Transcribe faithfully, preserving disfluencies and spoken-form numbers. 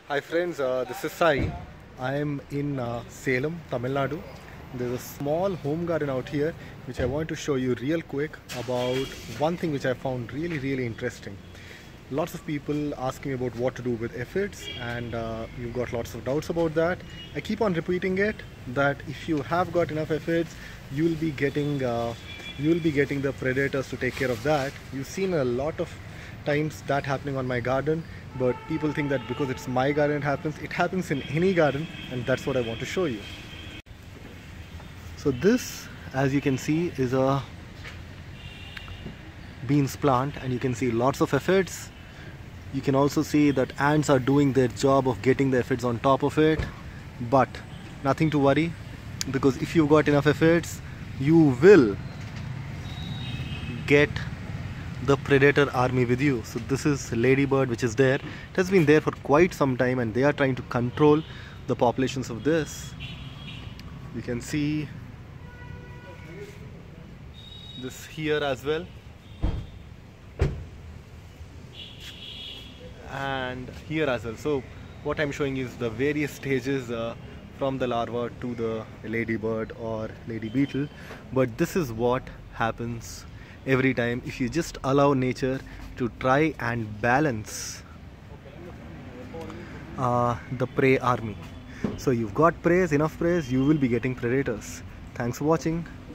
Hi friends, uh, this is Sai. I am in uh, Salem, Tamil Nadu. There's a small home garden out here which I want to show you real quick about one thing which I found really really interesting. Lots of people ask me about what to do with aphids, and uh, you've got lots of doubts about that. I keep on repeating it that if you have got enough aphids, you'll be getting uh, you'll be getting the predators to take care of that. You've seen a lot of times that happening on my garden, but people think that because it's my garden it happens. It happens in any garden, and that's what I want to show you. So this, as you can see, is a beans plant, and you can see lots of aphids. You can also see that ants are doing their job of getting the aphids on top of it, but nothing to worry, because if you've got enough aphids, you will get the predator army with you. So this is ladybird, which is there. It has been there for quite some time, and they are trying to control the populations of this. You can see this here as well, and here as well. So what I'm showing is the various stages uh, from the larva to the ladybird or lady beetle. But this is what happens every time if you just allow nature to try and balance uh, the prey army. So you've got prey, enough prey, you will be getting predators. Thanks for watching.